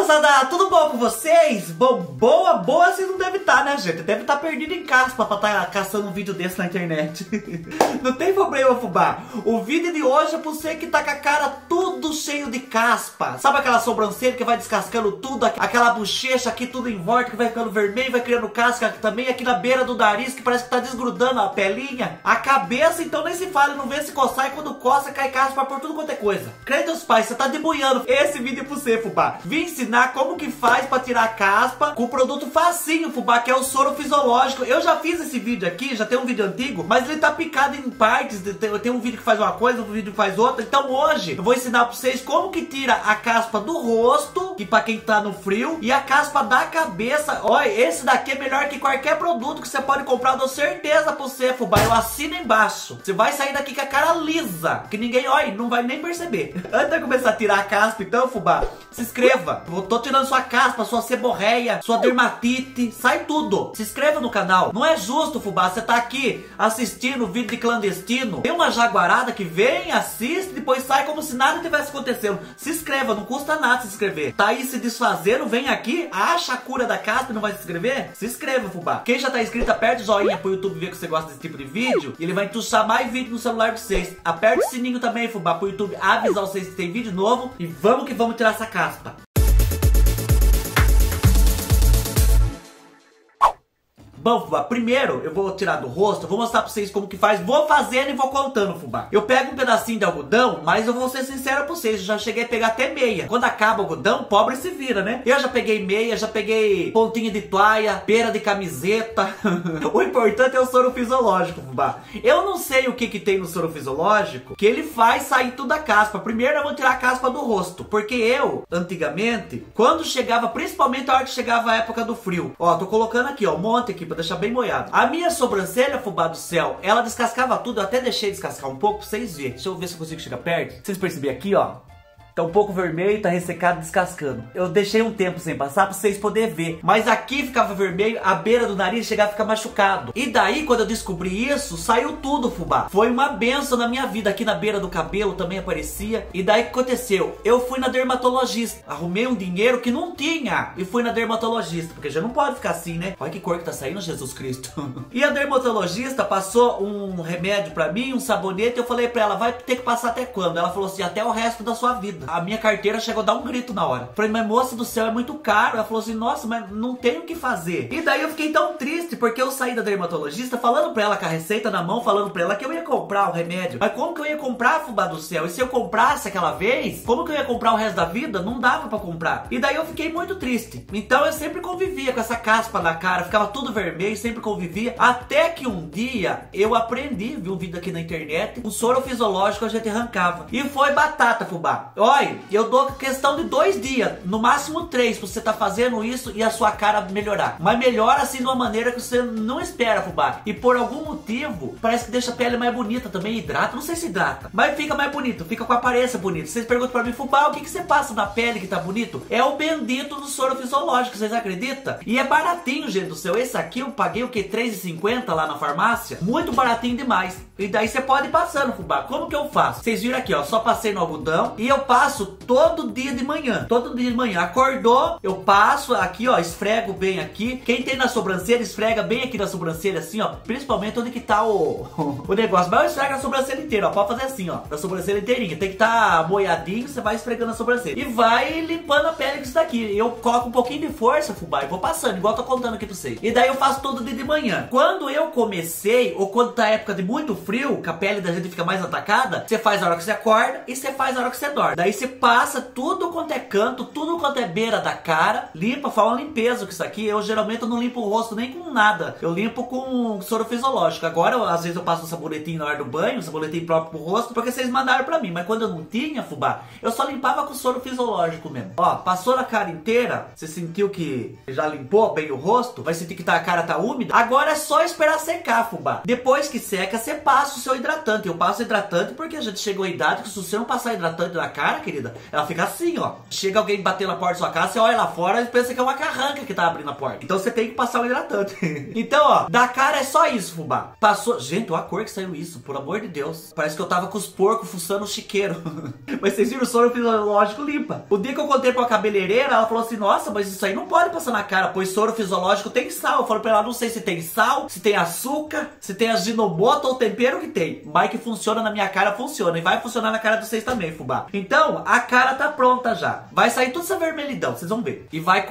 moçada, tudo bom com vocês? Boa, vocês não devem estar, né, gente? Deve estar perdido em caspa pra estar caçando um vídeo desse na internet. Não tem problema, fubá. O vídeo de hoje é pra você que tá com a cara tudo cheio de caspa. Sabe aquela sobrancelha que vai descascando tudo? Aquela bochecha aqui tudo em volta que vai ficando vermelho, vai criando casca também aqui na beira do nariz que parece que tá desgrudando a pelinha. A cabeça, então nem se fala, não vê se coçar, e quando coça cai caspa por tudo quanto é coisa. Crê Deus Pai, você tá deboiando. Esse vídeo é pra você, fubá. Vim ensinar como que faz pra tirar a caspa com um produto facinho, fubá, que é o soro fisiológico. Eu já fiz esse vídeo aqui, já tem um vídeo antigo, mas ele tá picado em partes. Tem um vídeo que faz uma coisa, um vídeo que faz outra. Então hoje eu vou ensinar pra vocês como que tira a caspa do rosto, que pra quem tá no frio, e a caspa da cabeça. Olha, esse daqui é melhor que qualquer produto que você pode comprar, eu dou certeza pra você, fubá. Eu assino embaixo. Você vai sair daqui com a cara lisa, que ninguém, olha, não vai nem perceber. Antes de começar a tirar a caspa, então, fubá, se inscreva. Eu tô tirando sua caspa, sua seborreia, sua dermatite, sai tudo. Se inscreva no canal. Não é justo, fubá, você tá aqui assistindo vídeo de clandestino. Tem uma jaguarada que vem, assiste, depois sai como se nada tivesse acontecendo. Se inscreva, não custa nada se inscrever. Tá aí se desfazendo, vem aqui, acha a cura da caspa e não vai se inscrever? Se inscreva, fubá. Quem já tá inscrito, aperte o joinha pro YouTube ver que você gosta desse tipo de vídeo. E ele vai entuchar mais vídeo no celular de vocês. Aperte o sininho também, fubá, pro YouTube avisar vocês que tem vídeo novo. E vamos que vamos tirar essa caspa. Bom, fubá, primeiro eu vou tirar do rosto, eu vou mostrar pra vocês como que faz, vou fazendo e vou contando, fubá. Eu pego um pedacinho de algodão, mas eu vou ser sincero pra vocês, eu já cheguei a pegar até meia. Quando acaba o algodão, pobre se vira, né? Eu já peguei meia, já peguei pontinha de toalha, beira de camiseta. O importante é o soro fisiológico, fubá. Eu não sei o que que tem no soro fisiológico, que ele faz sair tudo a caspa. Primeiro eu vou tirar a caspa do rosto, porque eu, antigamente, quando chegava, principalmente a hora que chegava a época do frio, ó, tô colocando aqui, ó, um monte aqui, pra deixar bem molhado. A minha sobrancelha, fubá do céu, ela descascava tudo. Eu até deixei descascar um pouco pra vocês verem. Deixa eu ver se eu consigo chegar perto. Vocês perceberam aqui, ó? Tá um pouco vermelho, tá ressecado, descascando. Eu deixei um tempo sem passar pra vocês poderem ver. Mas aqui ficava vermelho, a beira do nariz chegava a ficar machucado. E daí, quando eu descobri isso, saiu tudo, fubá. Foi uma benção na minha vida. Aqui na beira do cabelo também aparecia. E daí o que aconteceu? Eu fui na dermatologista. Arrumei um dinheiro que não tinha. E fui na dermatologista. Porque já não pode ficar assim, né? Olha que cor que tá saindo, Jesus Cristo. E a dermatologista passou um remédio pra mim, um sabonete. Eu falei pra ela, vai ter que passar até quando? Ela falou assim, até o resto da sua vida. A minha carteira chegou a dar um grito na hora. Falei, mas moça do céu, é muito caro. Ela falou assim, nossa, mas não tem o que fazer. E daí eu fiquei tão triste, porque eu saí da dermatologista falando pra ela, com a receita na mão, falando pra ela que eu ia comprar o remédio. Mas como que eu ia comprar, fubá do céu? E se eu comprasse aquela vez, como que eu ia comprar o resto da vida? Não dava pra comprar. E daí eu fiquei muito triste. Então eu sempre convivia com essa caspa na cara, ficava tudo vermelho, sempre convivia. Até que um dia eu aprendi, vi um vídeo aqui na internet, o soro fisiológico a gente arrancava. E foi batata, fubá. Olha, eu dou questão de 2 dias, no máximo 3, pra você tá fazendo isso e a sua cara melhorar. Mas melhora assim de uma maneira que você não espera, fubá. E por algum motivo, parece que deixa a pele mais bonita também, hidrata, não sei se hidrata, mas fica mais bonito, fica com a aparência bonita. Vocês perguntam pra mim, fubá, o que que você passa na pele que tá bonito? É o bendito do soro fisiológico, vocês acreditam? E é baratinho, gente do céu. Esse aqui eu paguei o que? R$3,50 lá na farmácia? Muito baratinho demais. E daí você pode ir passando, fubá. Como que eu faço? Vocês viram aqui, ó, só passei no algodão e eu passo todo dia de manhã. Todo dia de manhã. Acordou, eu passo aqui, ó, esfrego bem aqui. Quem tem na sobrancelha, esfrega bem aqui na sobrancelha, assim, ó. Principalmente onde que tá o negócio. Mas eu esfrego a sobrancelha inteira, ó. Pode fazer assim, ó. Da sobrancelha inteirinha. Tem que tá molhadinho, você vai esfregando a sobrancelha. E vai limpando a pele com isso daqui. Eu coloco um pouquinho de força, fubá, e vou passando, igual eu tô contando aqui pra vocês. E daí eu faço todo dia de manhã. Quando eu comecei, ou quando tá época de muito frio, que a pele da gente fica mais atacada, você faz na hora que você acorda e você faz na hora que você dorme. Daí você passa tudo quanto é canto, tudo quanto é beira da cara, limpa, faz uma limpeza com isso aqui. Eu geralmente não limpo o rosto nem com nada, eu limpo com soro fisiológico. Agora, às vezes eu passo um sabonetinho na hora do banho, um sabonetinho próprio pro rosto, porque vocês mandaram pra mim. Mas quando eu não tinha, fubá, eu só limpava com soro fisiológico mesmo. Ó, passou na cara inteira, você sentiu que já limpou bem o rosto, vai sentir que a cara tá úmida. Agora é só esperar secar, fubá. Depois que seca, você passa o seu hidratante. Eu passo hidratante porque a gente chegou à idade que se você não passar hidratante na cara, querida, ela fica assim, ó. Chega alguém batendo na porta da sua casa, você olha lá fora e pensa que é uma carranca que tá abrindo a porta. Então você tem que passar o hidratante. Então, ó, da cara é só isso, fubá. Passou... Gente, olha a cor que saiu isso, por amor de Deus. Parece que eu tava com os porcos fuçando o chiqueiro. Mas vocês viram, o soro fisiológico limpa. O dia que eu contei pra cabeleireira, ela falou assim, nossa, mas isso aí não pode passar na cara, pois soro fisiológico tem sal. Eu falei pra ela, não sei se tem sal, se tem açúcar, se tem aginomoto ou tempero que tem. Mas que funciona na minha cara, funciona. E vai funcionar na cara de vocês também, fubá. Então, a cara tá pronta já. Vai sair toda essa vermelhidão, vocês vão ver. E vai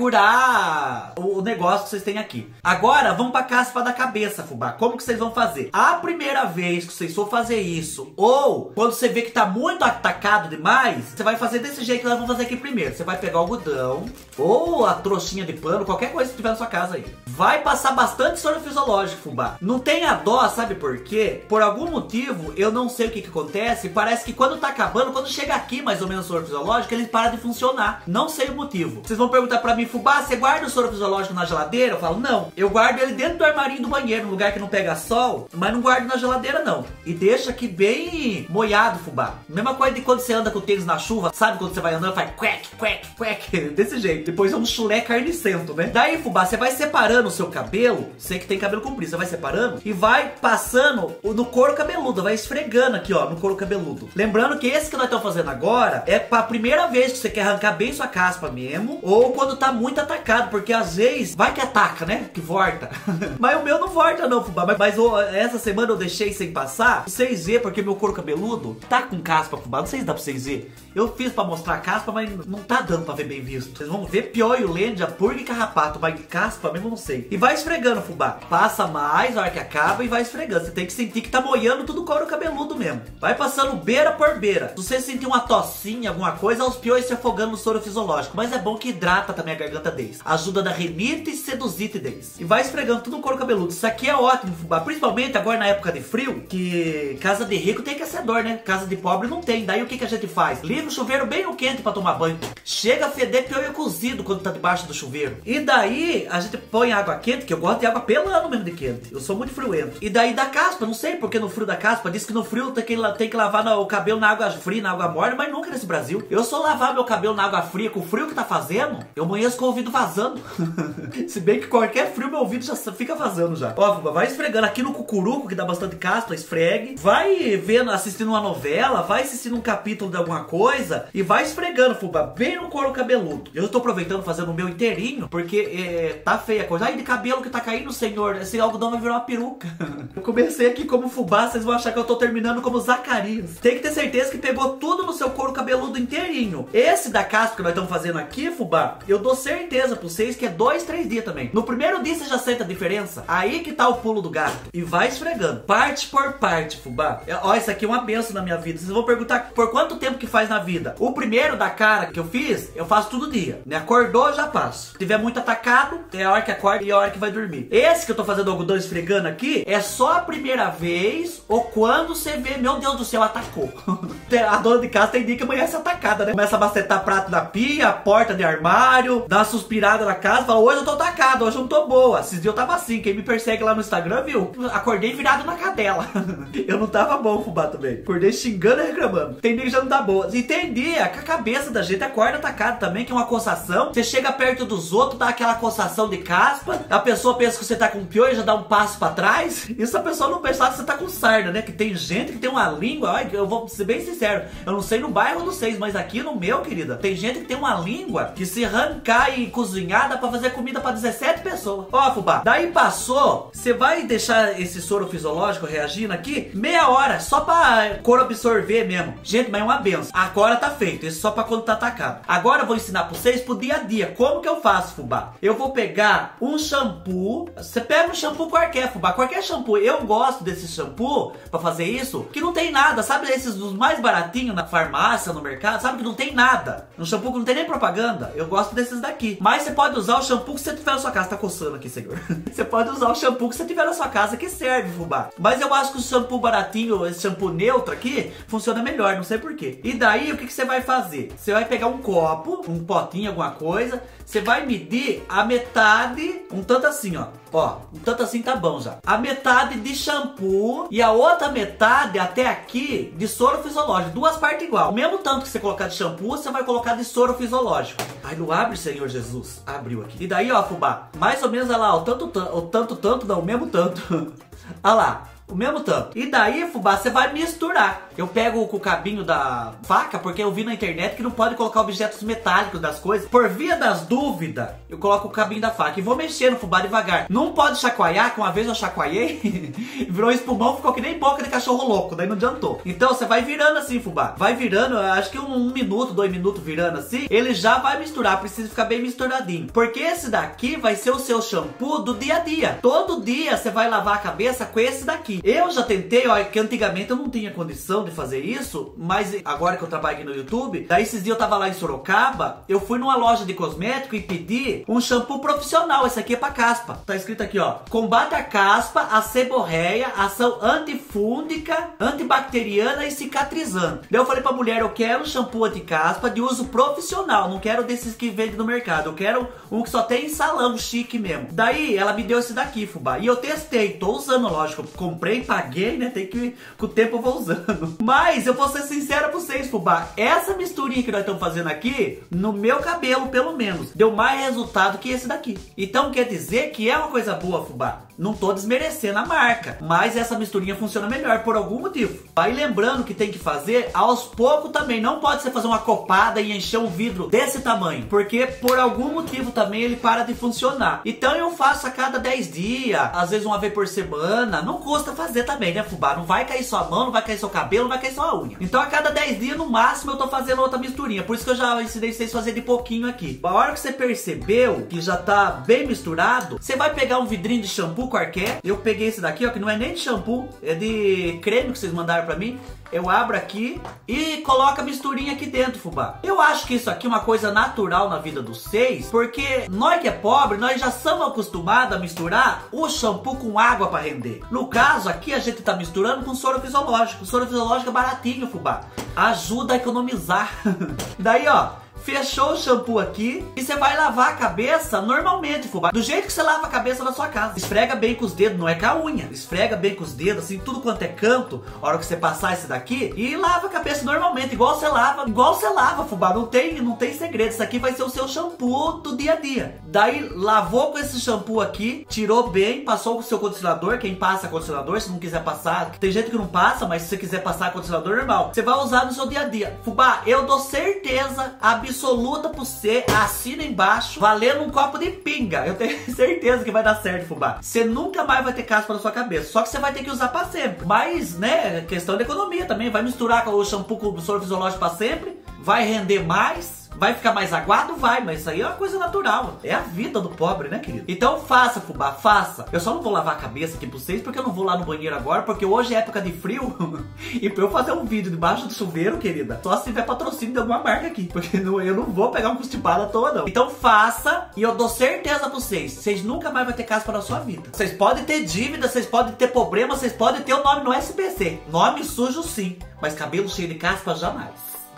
curar o negócio que vocês têm aqui. Agora, vamos pra caspa da cabeça, fubá. Como que vocês vão fazer? A primeira vez que vocês for fazer isso, ou quando você vê que tá muito atacado demais, você vai fazer desse jeito que nós vamos fazer aqui primeiro. Você vai pegar o algodão, ou a trouxinha de pano, qualquer coisa que tiver na sua casa aí. Vai passar bastante soro fisiológico, fubá. Não tenha dó, sabe por quê? Por algum motivo, eu não sei o que acontece, parece que quando tá acabando, quando chega aqui mais ou menos o soro fisiológico, ele para de funcionar. Não sei o motivo. Vocês vão perguntar pra mim, fubá, você guarda o soro fisiológico na geladeira? Eu falo, não. Eu guardo ele dentro do armarinho do banheiro, num lugar que não pega sol, mas não guardo na geladeira, não. E deixa aqui bem molhado, fubá. Mesma coisa de quando você anda com o tênis na chuva, sabe quando você vai andando, faz quack, quack, quack, desse jeito. Depois é um chulé carnicento, né? Daí, fubá, você vai separando o seu cabelo, você que tem cabelo comprido, você vai separando e vai passando no couro cabeludo, vai esfregando aqui, ó, no couro cabeludo. Lembrando que esse que nós estamos fazendo agora é pra primeira vez que você quer arrancar bem sua caspa mesmo, ou quando tá muito atacado, porque às vezes vai que ataca, né? Que volta. Mas o meu não volta não, fubá. Mas essa semana eu deixei sem passar, pra vocês verem, porque meu couro cabeludo tá com caspa, fubá. Não sei se dá pra vocês verem. Eu fiz pra mostrar a caspa, mas não tá dando pra ver bem visto. Vocês vão ver pior e o lende, a purga e carrapato, mas caspa mesmo não sei. E vai esfregando, fubá. Passa mais a hora que acaba e vai esfregando. Você tem que sentir que tá moiando tudo o couro cabeludo mesmo. Vai passando beira por beira. Se você sentir uma tossinha, alguma coisa, aos piores se afogando no soro fisiológico. Mas é bom que hidrata também a garganta deles. Ajuda na rinite e seduzite deles. E vai esfregando tudo o couro cabeludo. Isso aqui é ótimo, fubá. Principalmente agora na época de frio, que casa de rico tem aquecedor, né? Casa de pobre não tem. Daí o que a gente faz? Liga o chuveiro bem no quente pra tomar banho. Chega a feder piolho cozido quando tá debaixo do chuveiro. E daí a gente põe água quente, que eu gosto de água pelando mesmo de quente. Eu sou muito friorento. E daí da caspa, não sei porque no frio da caspa, diz que no frio tem que lavar o cabelo na água fria, na água morna, mas nunca nesse Brasil. Eu só lavar meu cabelo na água fria com o frio que tá fazendo, eu amanheço com o ouvido vazando. Se bem que qualquer frio meu ouvido já fica vazando já. Ó, vai esfregando aqui no cucuruco, que dá bastante caspa, esfregue. Vai vendo, assistindo uma novela, vai assistindo um capítulo de alguma coisa e vai esfregando, fubá, bem no couro cabeludo. Eu tô aproveitando fazendo o meu inteirinho, porque tá feia a coisa. Ai, de cabelo que tá caindo, senhor, esse algodão vai virar uma peruca. Eu comecei aqui como fubá, vocês vão achar que eu tô terminando como Zacarias. Tem que ter certeza que pegou tudo no seu couro cabeludo inteirinho. Esse da caspa que nós estamos fazendo aqui, fubá, eu dou certeza pra vocês que é 2, 3 dias também. No primeiro dia você já sente a diferença. Aí que tá o pulo do gato. E vai esfregando, parte por parte, fubá. Ó, isso aqui é uma benção na minha vida. Vocês vão perguntar por quanto tempo que faz na vida. O primeiro da cara que eu fiz, eu faço todo dia, né? Acordou, eu já passo. Se tiver muito atacado, é a hora que acorda e a hora que vai dormir. Esse que eu tô fazendo o algodão esfregando aqui, é só a primeira vez ou quando você vê, meu Deus do céu, atacou. A dona de casa tem dia que amanhece atacada, né? Começa a bacetar prato da pia, porta de armário, dá uma suspirada na casa, fala, hoje eu tô atacado, hoje eu não tô boa. Esses dias eu tava assim, quem me persegue lá no Instagram, viu? Acordei virado na cadela. Eu não tava bom, fubá, também. Acordei xingando e reclamando. Tem dia que já não tá boa. E tem dia que a cabeça da gente acorda atacada também, que é uma coçação. Você chega perto dos outros, dá aquela coçação de caspa, a pessoa pensa que você tá com piolho e já dá um passo pra trás. Isso a pessoa não pensar que você tá com sarna, né? Que tem gente que tem uma língua, ai, eu vou ser bem sincero, eu não sei no bairro de vocês, mas aqui no meu, querida, tem gente que tem uma língua que se arrancar e cozinhar dá pra fazer comida pra 17 pessoas. Ó, fubá, daí passou, você vai deixar esse soro fisiológico reagindo aqui meia hora, só pra couro absorver mesmo. Gente, mas é uma benção. Agora tá feito, isso só pra quando tá atacado. Agora eu vou ensinar pra vocês pro dia a dia. Como que eu faço, fubá? Eu vou pegar um shampoo. Você pega um shampoo qualquer, fubá, qualquer shampoo. Eu gosto desse shampoo pra fazer isso, que não tem nada, sabe esses dos mais baratinhos na farmácia, no mercado, sabe que não tem nada. Um shampoo que não tem nem propaganda. Eu gosto desses daqui. Mas você pode usar o shampoo que você tiver na sua casa. Tá coçando aqui, senhor. Você pode usar o shampoo que você tiver na sua casa, que serve, fubá. Mas eu acho que o shampoo baratinho, esse shampoo neutro aqui, funciona melhor, não sei porquê. E daí, o que você vai fazer? Você vai pegar um copo, um potinho, alguma coisa, você vai medir a metade, um tanto assim, ó. Ó, um tanto assim tá bom já. A metade de shampoo e a outra metade até aqui de soro fisiológico. Duas partes igual. O mesmo tanto que você colocar de shampoo, você vai colocar de soro fisiológico. Ai, não abre, Senhor Jesus. Abriu aqui. E daí, ó, fubá, mais ou menos, olha lá, o tanto, não, o mesmo tanto. Olha lá. O mesmo tanto. E daí, fubá, você vai misturar. Eu pego com o cabinho da faca, porque eu vi na internet que não pode colocar objetos metálicos das coisas. Por via das dúvidas, eu coloco o cabinho da faca e vou mexendo, fubá, devagar. Não pode chacoalhar, que uma vez eu chacoalhei, virou espumão, ficou que nem boca de cachorro louco, daí não adiantou. Então, você vai virando assim, fubá. Vai virando, acho que 1 minuto, 2 minutos virando assim, ele já vai misturar, precisa ficar bem misturadinho. Porque esse daqui vai ser o seu shampoo do dia a dia. Todo dia você vai lavar a cabeça com esse daqui. Eu já tentei, ó, que antigamente eu não tinha condição de fazer isso, mas agora que eu trabalho aqui no YouTube, daí esses dias eu tava lá em Sorocaba, eu fui numa loja de cosmético e pedi um shampoo profissional. Esse aqui é pra caspa. Tá escrito aqui, ó: combate a caspa, a seborreia, ação antifúngica, antibacteriana e cicatrizante. Daí eu falei pra mulher, eu quero um shampoo anti-caspa de uso profissional, não quero desses que vende no mercado, eu quero um que só tem em salão, chique mesmo. Daí ela me deu esse daqui, fubá, e eu testei, tô usando, lógico, comprei, paguei, né, tem que, com o tempo eu vou usando. Mas eu vou ser sincero pra vocês, fubá, essa misturinha que nós estamos fazendo aqui, no meu cabelo pelo menos, deu mais resultado que esse daqui. Então quer dizer que é uma coisa boa, fubá. Não tô desmerecendo a marca, mas essa misturinha funciona melhor por algum motivo. Vai lembrando que tem que fazer aos poucos também. Não pode você fazer uma copada e encher um vidro desse tamanho, porque por algum motivo também ele para de funcionar. Então eu faço a cada 10 dias, às vezes uma vez por semana. Não custa fazer também, né, fubá? Não vai cair sua mão, não vai cair seu cabelo, não vai cair sua unha. Então a cada 10 dias no máximo eu tô fazendo outra misturinha. Por isso que eu já ensinei vocês a fazer de pouquinho aqui. A hora que você percebeu que já tá bem misturado, você vai pegar um vidrinho de shampoo qualquer. Eu peguei esse daqui, ó, que não é nem de shampoo, é de creme que vocês mandaram pra mim. Eu abro aqui e coloco a misturinha aqui dentro, fubá. Eu acho que isso aqui é uma coisa natural na vida dos seis, porque nós que é pobre, nós já somos acostumados a misturar o shampoo com água para render. No caso aqui, a gente tá misturando com soro fisiológico. O soro fisiológico é baratinho, fubá. Ajuda a economizar. Daí, ó, fechou o shampoo aqui e você vai lavar a cabeça normalmente, fubá. Do jeito que você lava a cabeça na sua casa. Esfrega bem com os dedos, não é com a unha. Esfrega bem com os dedos, assim, tudo quanto é canto, a hora que você passar esse daqui, e lava a cabeça normalmente, igual você lava, fubá. Não tem segredo. Isso aqui vai ser o seu shampoo do dia a dia. Daí, lavou com esse shampoo aqui, tirou bem, passou com o seu condicionador. Quem passa condicionador, se não quiser passar, tem gente que não passa, mas se você quiser passar condicionador, normal. Você vai usar no seu dia a dia. Fubá, eu dou certeza absoluta pra você, assina embaixo, valendo um copo de pinga. Eu tenho certeza que vai dar certo, fubá. Você nunca mais vai ter caspa na sua cabeça, só que você vai ter que usar pra sempre. Mas, né, questão de economia também. Vai misturar com o shampoo com o soro fisiológico pra sempre, vai render mais. Vai ficar mais aguado? Vai, mas isso aí é uma coisa natural. É a vida do pobre, né, querido? Então faça, fubá, faça. Eu só não vou lavar a cabeça aqui pra vocês, porque eu não vou lá no banheiro agora, porque hoje é época de frio. E pra eu fazer um vídeo debaixo do chuveiro, querida, só se tiver patrocínio de alguma marca aqui, porque eu não vou pegar um constipado à toa, não. Então faça, e eu dou certeza pra vocês, vocês nunca mais vão ter caspa na sua vida. Vocês podem ter dívida, vocês podem ter problema, vocês podem ter o nome no SPC. Nome sujo sim, mas cabelo cheio de caspa jamais.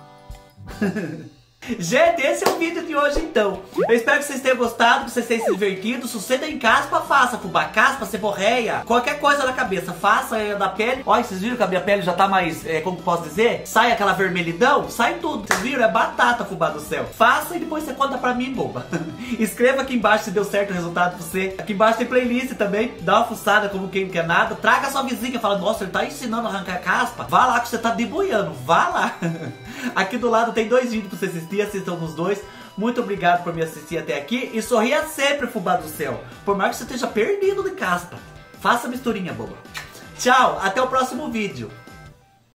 Gente, esse é o vídeo de hoje então. Eu espero que vocês tenham gostado, que vocês tenham se divertido. Se você tem caspa, faça, fubá. Caspa, seborreia, qualquer coisa na cabeça, faça da pele. Olha, vocês viram que a minha pele já tá mais, como posso dizer? Sai aquela vermelhidão, sai tudo. Vocês viram? É batata, fubá do céu. Faça e depois você conta pra mim, boba. Escreva aqui embaixo se deu certo o resultado pra você. Aqui embaixo tem playlist também. Dá uma fuçada como quem não quer nada. Traga a sua vizinha, fala, nossa, ele tá ensinando a arrancar caspa. Vá lá que você tá deboiando, vá lá. Aqui do lado tem 2 vídeos pra você assistir, assistam nos 2. Muito obrigado por me assistir até aqui. E sorria sempre, fubá do céu. Por mais que você esteja perdido de caspa. Faça a misturinha, boba. Tchau, até o próximo vídeo.